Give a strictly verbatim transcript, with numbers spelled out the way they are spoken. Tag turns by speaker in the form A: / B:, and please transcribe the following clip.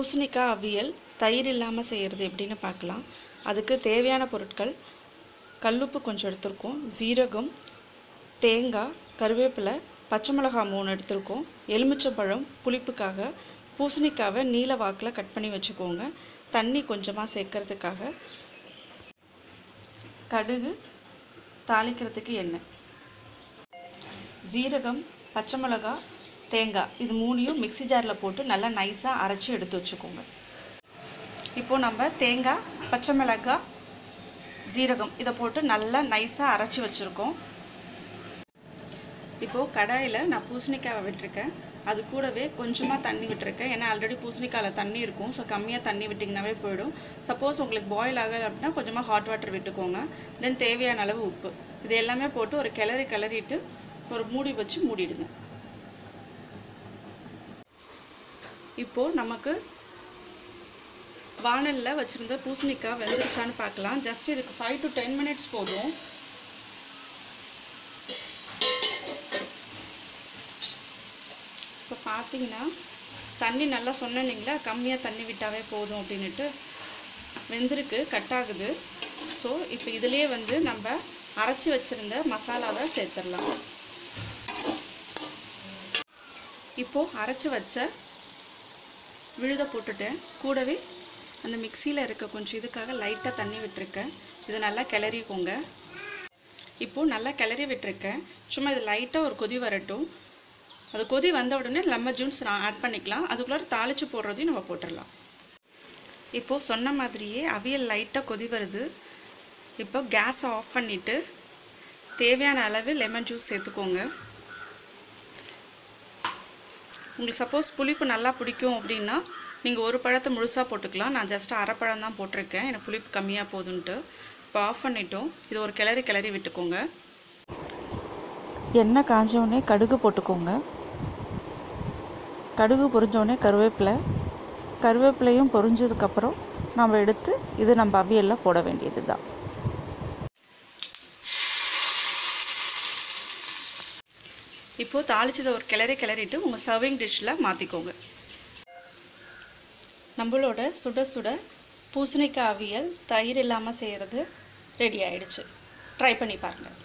A: பூசணிக்காய் அவியல் தயிர் இல்லாமல் செய்கிறது எப்படின்னு பார்க்கலாம். அதுக்கு தேவையான பொருட்கள்: கல்லுப்பு கொஞ்சம் எடுத்துருக்கோம், சீரகம், தேங்காய், கருவேப்பிலை, பச்சை மிளகாய் மூணு எடுத்துருக்கோம், எலுமிச்சம்பழம் புளிப்புக்காக, பூசணிக்காவை நீல வாக்கில் கட் பண்ணி வச்சுக்கோங்க, தண்ணி கொஞ்சமாக சேர்க்கறதுக்காக, கடுகு, தாளிக்கிறதுக்கு எண்ணெய், ஜீரகம், பச்சை மிளகாய், தேங்காய் இது மூணையும் மிக்ஸி ஜாரில் போட்டு நல்லா நைஸாக அரைச்சி எடுத்து வச்சுக்கோங்க. இப்போது நம்ம தேங்காய், பச்சை மிளகாய், ஜீரகம் இதை போட்டு நல்லா நைஸாக அரைச்சி வச்சுருக்கோம். இப்போது கடாயில் நான் பூசணிக்காயை விட்டுருக்கேன், அது கூடவே கொஞ்சமாக தண்ணி விட்டுருக்கேன். ஏன்னா ஆல்ரெடி பூசணிக்காயில் தண்ணி இருக்கும், ஸோ கம்மியாக தண்ணி விட்டிங்கனாவே போயிடும். சப்போஸ் உங்களுக்கு பாயில் ஆகலை அப்படின்னா கொஞ்சமாக ஹாட் வாட்டர் விட்டுக்கோங்க. தென் தேவையான அளவு உப்பு, இது எல்லாமே போட்டு ஒரு கிளறி கிளறிட்டு ஒரு மூடி வச்சு மூடிடுங்க. இப்போது நமக்கு வானலில் வச்சுருந்த பூசணிக்காய் வெந்துருச்சான்னு பார்க்கலாம். ஜஸ்ட் இதுக்கு ஃபைவ் டு டென் மினிட்ஸ் போதும். இப்போ பார்த்தீங்கன்னா தண்ணி நல்லா சொன்னீங்களா, கம்மியாக தண்ணி விட்டாவே போதும் அப்படின்ட்டு வெந்திருக்கு, கட் ஆகுது. ஸோ இப்போ இதுலேயே வந்து நம்ம அரைச்சி வச்சுருந்த மசாலாவை சேர்த்துடலாம். இப்போது அரைச்சி வச்ச விழுதை போட்டுட்டேன், கூடவே அந்த மிக்சியில் இருக்க கொஞ்சம் இதுக்காக லைட்டாக தண்ணி விட்டுருக்கேன். இதை நல்லா கிளறிக்கோங்க. இப்போது நல்லா கிளறி விட்டுருக்கேன். சும்மா இது லைட்டாக ஒரு கொதி வரட்டும். அது கொதி வந்த உடனே லெமன் ஜூஸ் நான் ஆட் பண்ணிக்கலாம். அதுக்குள்ளே தாளித்து போடுறதையும் நம்ம போட்டுடலாம். இப்போது சொன்ன மாதிரியே அவியல் லைட்டாக கொதி வருது. இப்போ கேஸை ஆஃப் பண்ணிவிட்டு தேவையான அளவு லெமன் ஜூஸ் சேர்த்துக்கோங்க. உங்களுக்கு சப்போஸ் புளிப்பு நல்லா பிடிக்கும் அப்படின்னா நீங்கள் ஒரு பழத்தை முழுசாக போட்டுக்கலாம். நான் ஜஸ்ட் அரை பழம் தான் போட்டிருக்கேன், எனக்கு புளிப்பு கம்மியாக போதுன்ட்டு. இப்போ ஆஃப் பண்ணிட்டோம். இது ஒரு கிளறி கிளறி விட்டுக்கோங்க.
B: எண்ணெய் காஞ்சோடனே கடுகு போட்டுக்கோங்க. கடுகு பொரிஞ்சோடனே கருவேப்பிலை, கருவேப்பிலையும் பொரிஞ்சதுக்கப்புறம் நம்ம எடுத்து இது நம்ம அவியலில் போட வேண்டியது தான்.
A: இப்போது தாளிச்சதை ஒரு கிளறி கிளறிட்டு உங்கள் சர்விங் டிஷ்ஷில் மாற்றிக்கோங்க. நம்மளோட சுட சுட பூசணிக்காய் அவியல் தயிர் இல்லாமல் செய்கிறது ரெடி ஆயிடுச்சு. ட்ரை பண்ணி பாருங்கள்.